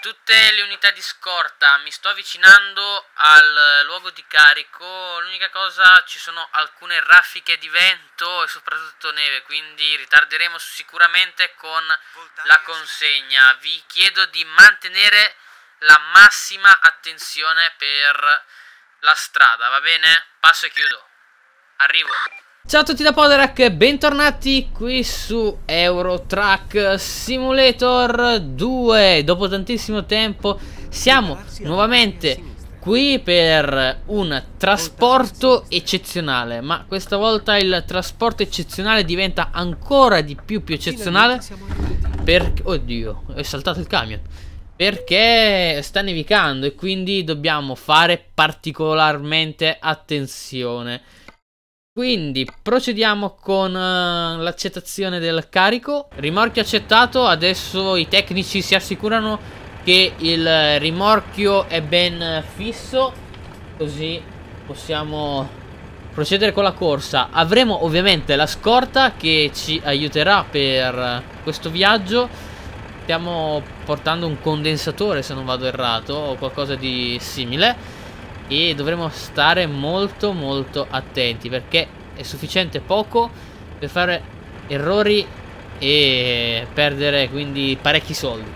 tutte le unità di scorta, mi sto avvicinando al luogo di carico. L'unica cosa, ci sono alcune raffiche di vento e soprattutto neve, quindi ritarderemo sicuramente con la consegna. Vi chiedo di mantenere la massima attenzione per la strada, va bene? Passo e chiudo. Arrivo. Ciao a tutti da Poderak, bentornati qui su Euro Truck Simulator 2. Dopo tantissimo tempo siamo nuovamente qui per un trasporto eccezionale. Ma questa volta il trasporto eccezionale diventa ancora di più eccezionale perché... Oddio, è saltato il camion. Perché sta nevicando e quindi dobbiamo fare particolarmente attenzione. Quindi procediamo con l'accettazione del carico. Rimorchio accettato. Adesso i tecnici si assicurano che il rimorchio è ben fisso, così possiamo procedere con la corsa. Avremo ovviamente la scorta che ci aiuterà per questo viaggio. Stiamo portando un condensatore, se non vado errato, o qualcosa di simile. E dovremo stare molto attenti, perché è sufficiente poco per fare errori e perdere quindi parecchi soldi.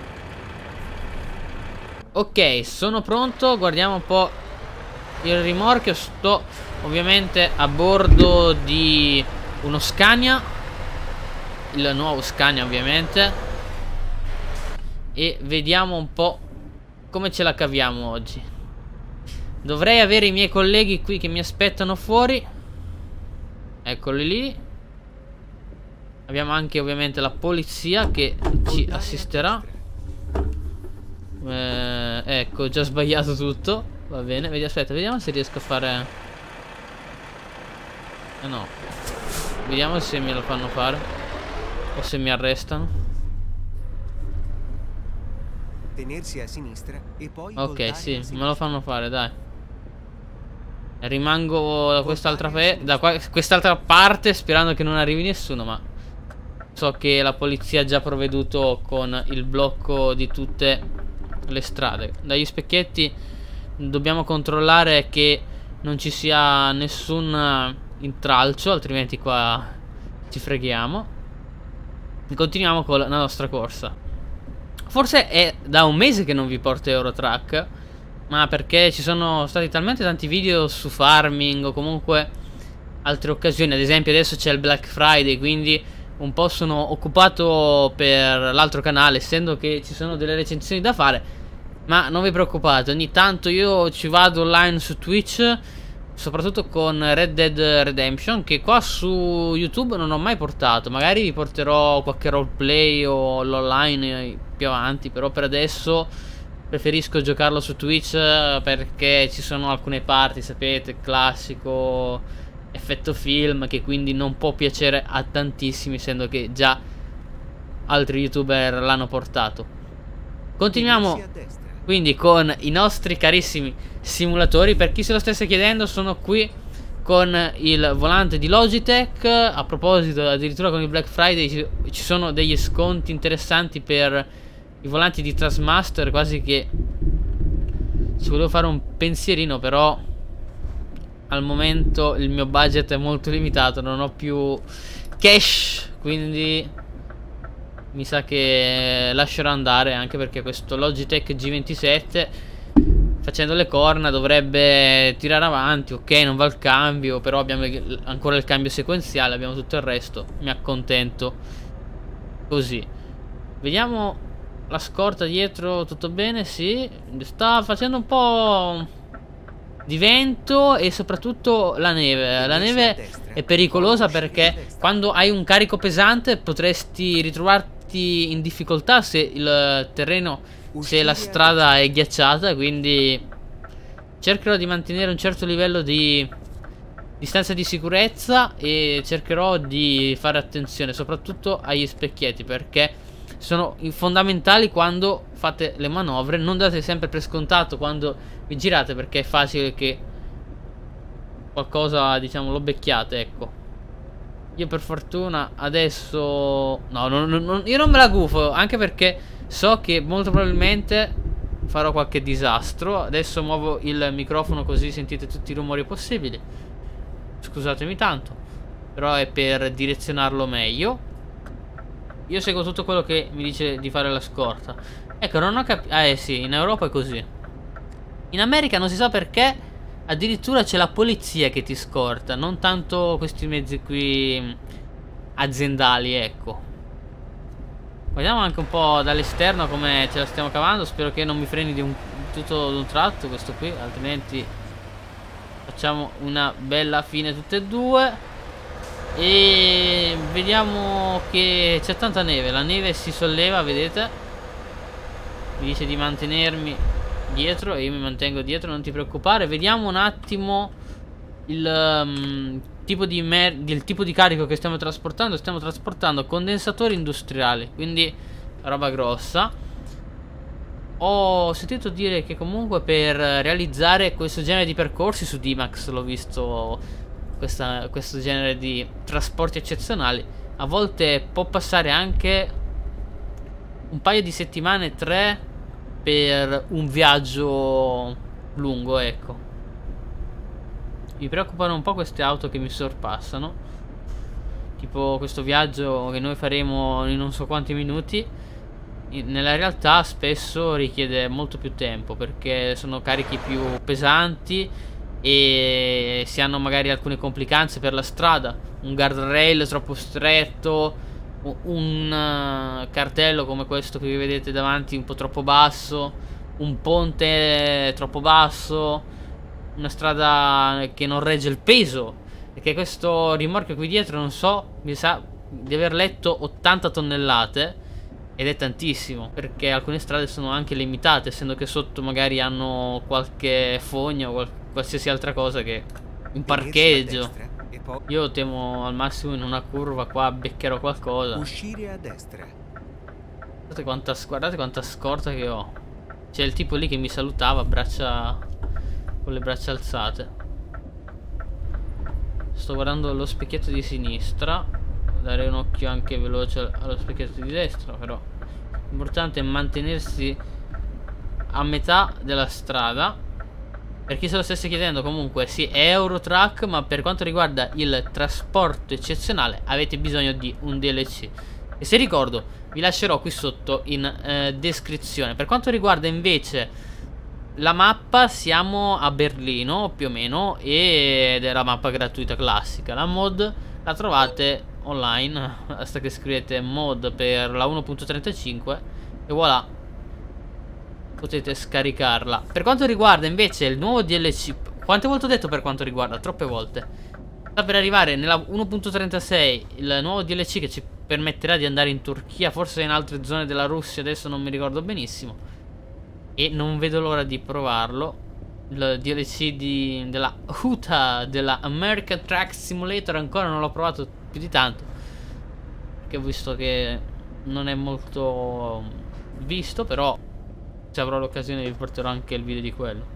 Ok, sono pronto, guardiamo un po' il rimorchio. Sto ovviamente a bordo di uno Scania, il nuovo Scania ovviamente, e vediamo un po' come ce la caviamo oggi. Dovrei avere i miei colleghi qui che mi aspettano fuori. Eccoli lì. Abbiamo anche ovviamente la polizia che ci assisterà. Ecco, ho già sbagliato tutto. Va bene, aspetta, vediamo se riesco a fare... no. Vediamo se me lo fanno fare o se mi arrestano. Tenersi a sinistra e poi ok, sì, me lo fanno fare, dai. Rimango da quest'altra parte sperando che non arrivi nessuno, ma so che la polizia ha già provveduto con il blocco di tutte le strade. Dagli specchietti dobbiamo controllare che non ci sia nessun intralcio, altrimenti qua ci freghiamo. E continuiamo con la nostra corsa. Forse è da un mese che non vi porto Euro Truck, ma perché ci sono stati talmente tanti video su farming o comunque altre occasioni. Ad esempio adesso c'è il Black Friday, quindi un po' sono occupato per l'altro canale, essendo che ci sono delle recensioni da fare. Ma non vi preoccupate, ogni tanto io ci vado online su Twitch, soprattutto con Red Dead Redemption, che qua su YouTube non ho mai portato. Magari vi porterò qualche roleplay o l'online più avanti, però per adesso preferisco giocarlo su Twitch perché ci sono alcune parti, sapete, classico effetto film, che quindi non può piacere a tantissimi, essendo che già altri youtuber l'hanno portato. Continuiamo quindi con i nostri carissimi simulatori. Per chi se lo stesse chiedendo, sono qui con il volante di Logitech. A proposito, addirittura con il Black Friday ci sono degli sconti interessanti per i volanti di Trasmaster, quasi che ci volevo fare un pensierino, però al momento il mio budget è molto limitato, non ho più cash, quindi mi sa che lascerò andare, anche perché questo Logitech G27 facendo le corna dovrebbe tirare avanti. Ok, non va il cambio, però abbiamo ancora il cambio sequenziale, abbiamo tutto il resto, mi accontento così. Vediamo la scorta dietro, tutto bene, sì. Sta facendo un po' di vento e soprattutto la neve. La neve è pericolosa perché quando hai un carico pesante potresti ritrovarti in difficoltà se il terreno, se la strada è ghiacciata. Quindi cercherò di mantenere un certo livello di distanza di sicurezza e cercherò di fare attenzione soprattutto agli specchietti, perché sono fondamentali quando fate le manovre. Non date sempre per scontato quando vi girate, perché è facile che qualcosa, diciamo, lo becchiate, ecco. Io per fortuna adesso no, io non me la gufo, anche perché so che molto probabilmente farò qualche disastro. Adesso muovo il microfono così sentite tutti i rumori possibili. Scusatemi tanto, però è per direzionarlo meglio. Io seguo tutto quello che mi dice di fare la scorta. Ecco, non ho capito. Ah, sì, in Europa è così. In America non si sa perché addirittura c'è la polizia che ti scorta, non tanto questi mezzi qui aziendali, ecco. Guardiamo anche un po' dall'esterno come ce la stiamo cavando. Spero che non mi freni di tutto d'un tratto questo qui, altrimenti facciamo una bella fine tutte e due. E vediamo che c'è tanta neve. La neve si solleva, vedete? Mi dice di mantenermi dietro e io mi mantengo dietro, non ti preoccupare. Vediamo un attimo il tipo di carico che stiamo trasportando. Stiamo trasportando condensatori industriali, quindi roba grossa. Ho sentito dire che comunque per realizzare questo genere di percorsi su D-Max, l'ho visto, questo genere di trasporti eccezionali, a volte può passare anche un paio di settimane, 3, per un viaggio lungo, ecco. Mi preoccupano un po' queste auto che mi sorpassano. Tipo questo viaggio che noi faremo in non so quanti minuti, nella realtà spesso richiede molto più tempo, perché sono carichi più pesanti e si hanno magari alcune complicanze per la strada. Un guardrail troppo stretto, un cartello come questo che vi vedete davanti un po' troppo basso, un ponte troppo basso, una strada che non regge il peso, perché questo rimorchio qui dietro, non so, mi sa di aver letto 80 tonnellate, ed è tantissimo, perché alcune strade sono anche limitate, essendo che sotto magari hanno qualche fogna o qualsiasi altra cosa, che un parcheggio. Io temo al massimo in una curva qua beccherò qualcosa. Uscire a destra. Guardate quanta scorta che ho. C'è il tipo lì che mi salutava con le braccia alzate. Sto guardando lo specchietto di sinistra, dare un occhio anche veloce allo specchietto di destra, però l'importante è mantenersi a metà della strada. Per chi se lo stesse chiedendo, comunque sì, è Eurotrack, ma per quanto riguarda il trasporto eccezionale avete bisogno di un DLC, e se ricordo vi lascerò qui sotto in descrizione. Per quanto riguarda invece la mappa, siamo a Berlino più o meno, ed è la mappa gratuita classica. La mod la trovate online, basta che scrivete mod per la 1.35 e voilà, potete scaricarla. Per quanto riguarda invece il nuovo DLC, quante volte ho detto per quanto riguarda? Troppe volte. Sta per arrivare nella 1.36 il nuovo DLC che ci permetterà di andare in Turchia, forse in altre zone della Russia, adesso non mi ricordo benissimo, e non vedo l'ora di provarlo. Il DLC della UTA, della American Truck Simulator, ancora non l'ho provato più di tanto, perché ho visto che non è molto visto, però se avrò l'occasione vi porterò anche il video di quello.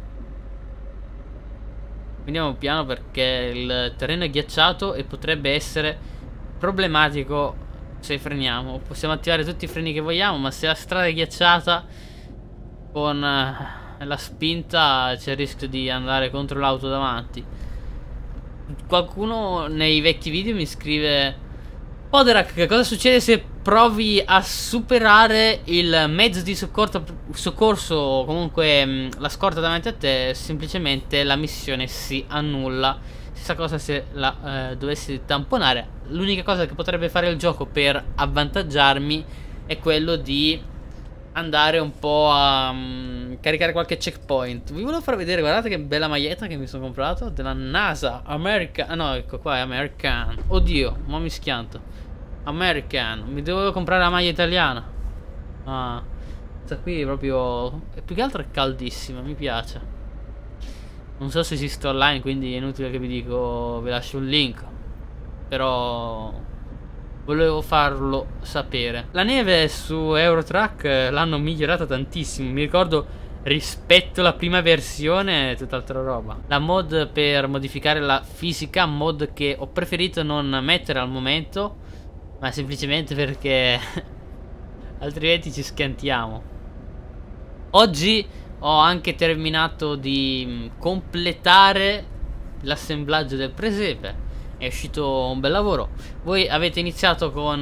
Andiamo piano perché il terreno è ghiacciato e potrebbe essere problematico se freniamo. Possiamo attivare tutti i freni che vogliamo, ma se la strada è ghiacciata, con la spinta c'è il rischio di andare contro l'auto davanti. Qualcuno nei vecchi video mi scrive: Poderak, che cosa succede se provi a superare il mezzo di soccorso o comunque la scorta davanti a te? Semplicemente la missione si annulla. Stessa cosa se la dovessi tamponare. L'unica cosa che potrebbe fare il gioco per avvantaggiarmi è quello di andare un po' a caricare qualche checkpoint. Vi volevo far vedere, guardate che bella maglietta che mi sono comprato della NASA American. Ah no, ecco qua è American. Oddio, ma mi schianto. American, mi dovevo comprare la maglia italiana. Ah, questa qui è proprio, più che altro è caldissima, mi piace. Non so se esiste online, quindi è inutile che vi dico, vi lascio un link, però volevo farlo sapere. La neve su Eurotrack l'hanno migliorata tantissimo. Mi ricordo, rispetto alla prima versione, tutt'altra roba. La mod per modificare la fisica, mod che ho preferito non mettere al momento, ma semplicemente perché altrimenti ci schiantiamo. Oggi ho anche terminato di completare l'assemblaggio del presepe. È uscito un bel lavoro. Voi avete iniziato con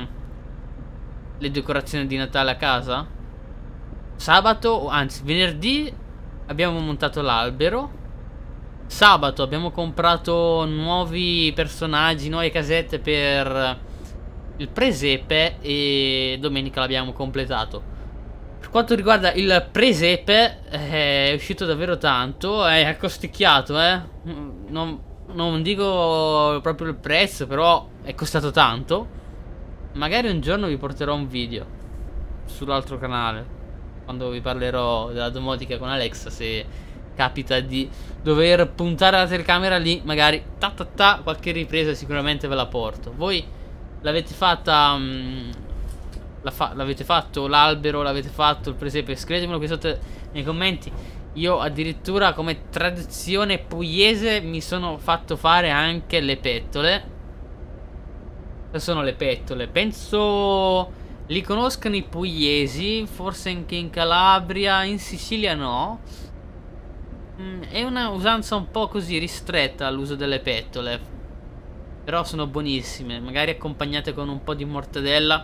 le decorazioni di Natale a casa? Sabato, anzi venerdì abbiamo montato l'albero. Sabato abbiamo comprato nuovi personaggi, nuove casette per il presepe e domenica l'abbiamo completato. Per quanto riguarda il presepe è uscito davvero tanto, è accosticchiato, non dico proprio il prezzo, però è costato tanto. Magari un giorno vi porterò un video sull'altro canale, quando vi parlerò della domotica con Alexa, se capita di dover puntare la telecamera lì, magari qualche ripresa sicuramente ve la porto. Voi l'avete fatta, l'avete fatto l'albero, l'avete fatto il presepe? Scrivetemelo qui sotto nei commenti. Io addirittura come tradizione pugliese mi sono fatto fare anche le pettole. Cosa sono le pettole? Penso li conoscano i pugliesi, forse anche in Calabria, in Sicilia no. È una usanza un po' così ristretta l'uso delle pettole, però sono buonissime, magari accompagnate con un po' di mortadella.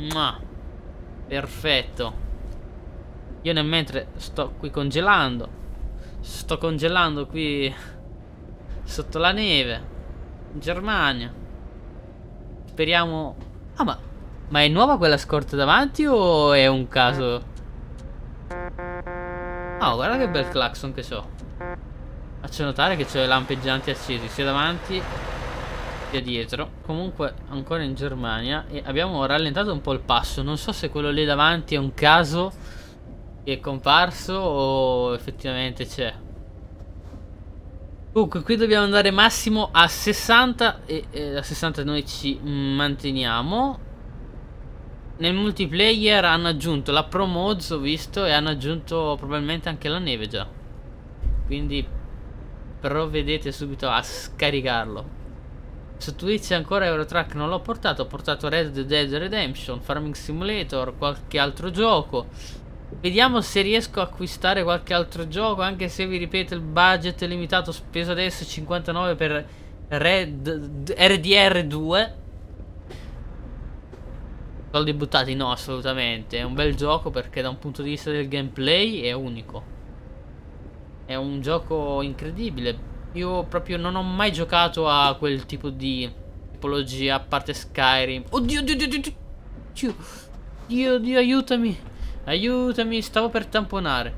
Perfetto. Io nel mentre sto qui congelando, sto congelando qui sotto la neve in Germania. Speriamo. Ah, ma è nuova quella scorta davanti o è un caso? Oh, guarda che bel clacson che c'ho. Faccio notare che c'ho le lampeggianti accesi sia davanti sia dietro. Comunque ancora in Germania e abbiamo rallentato un po' il passo. Non so se quello lì davanti è un caso che è comparso o effettivamente c'è. Comunque qui dobbiamo andare massimo a 60 e a 60 noi ci manteniamo. Nel multiplayer hanno aggiunto la Pro Mods, ho visto, e hanno aggiunto probabilmente anche la neve già. Quindi provvedete subito a scaricarlo. Su Twitch ancora Eurotrack non l'ho portato, ho portato Red Dead Redemption, Farming Simulator, qualche altro gioco. Vediamo se riesco a acquistare qualche altro gioco, anche se vi ripeto il budget è limitato, speso adesso 59 per RDR2. Soldi buttati? No, assolutamente. È un bel gioco perché da un punto di vista del gameplay è unico. È un gioco incredibile. Io proprio non ho mai giocato a quel tipo di tipologia, a parte Skyrim. Oddio, Dio, aiutami. Aiutami, stavo per tamponare.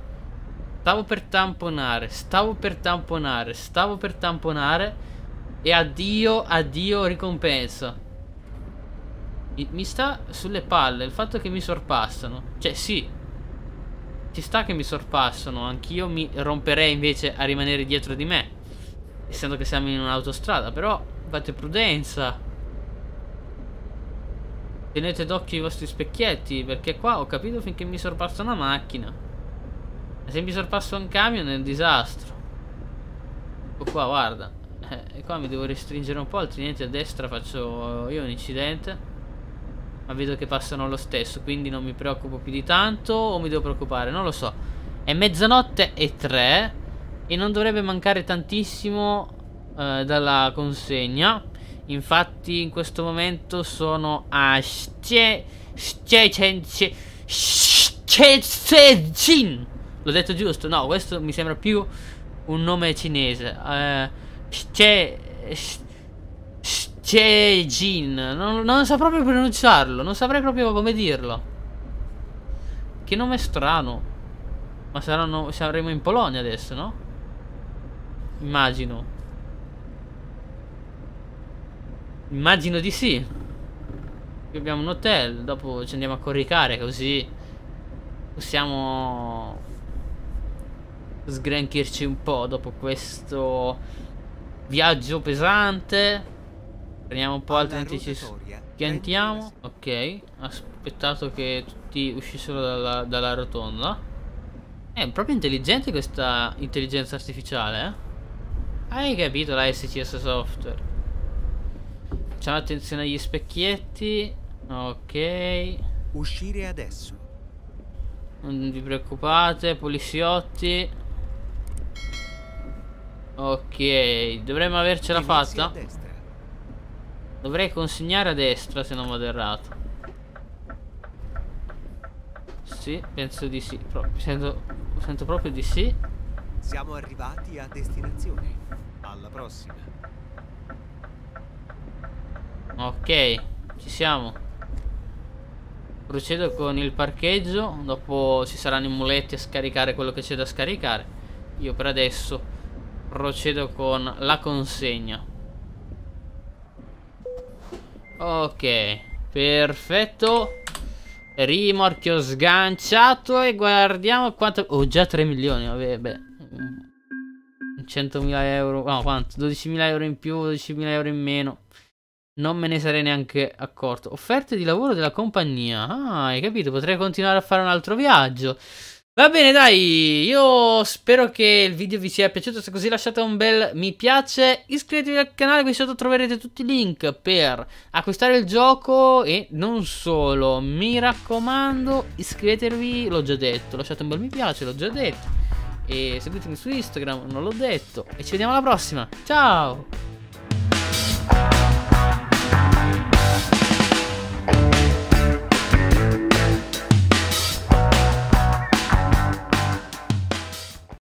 E addio ricompensa. Mi sta sulle palle il fatto che mi sorpassano. Cioè sì, ci sta che mi sorpassano. Anch'io mi romperei invece a rimanere dietro di me, essendo che siamo in un'autostrada. Però fate prudenza, tenete d'occhio i vostri specchietti, perché qua ho capito finché mi sorpassa una macchina. E se mi sorpassa un camion è un disastro. Ecco qua, guarda. E qua mi devo restringere un po', altrimenti a destra faccio io un incidente. Ma vedo che passano lo stesso, quindi non mi preoccupo più di tanto. O mi devo preoccupare? Non lo so. È 00:03 e non dovrebbe mancare tantissimo dalla consegna. Infatti in questo momento sono a Szczecin. L'ho detto giusto? No, questo mi sembra più un nome cinese. Szczecin. Non so proprio pronunciarlo. Non saprei proprio come dirlo. Che nome strano. Ma saremo in Polonia adesso, no? Immagino di sì. Qui abbiamo un hotel. Dopo ci andiamo a coricare, così possiamo sgranchirci un po' dopo questo viaggio pesante. Prendiamo un po' altri piantiamo. Ok, aspettato che tutti uscissero dalla rotonda. È proprio intelligente questa intelligenza artificiale, eh? Hai capito la SCS Software? Facciamo attenzione agli specchietti. Ok. Uscire adesso. Non vi preoccupate, poliziotti. Ok, dovremmo avercela Tenersi a fatta. destra. Dovrei consegnare a destra se non vado errato. Sì, penso di sì. Sento proprio di sì. Siamo arrivati a destinazione. Alla prossima. Ok, ci siamo. Procedo con il parcheggio. Dopo ci saranno i muletti a scaricare quello che c'è da scaricare. Io per adesso procedo con la consegna. Ok, perfetto. Rimorchio sganciato. E guardiamo quanto... Oh, già 3 milioni. Vabbè, beh. 100.000 euro. No, quanto? 12.000 euro in più, 12.000 euro in meno. Non me ne sarei neanche accorto. Offerte di lavoro della compagnia. Ah, hai capito? Potrei continuare a fare un altro viaggio. Va bene, dai. Io spero che il video vi sia piaciuto. Se così lasciate un bel mi piace. Iscrivetevi al canale. Qui sotto troverete tutti i link per acquistare il gioco. E non solo. Mi raccomando, iscrivetevi. L'ho già detto. Lasciate un bel mi piace. L'ho già detto. E seguitemi su Instagram. Non l'ho detto. E ci vediamo alla prossima. Ciao.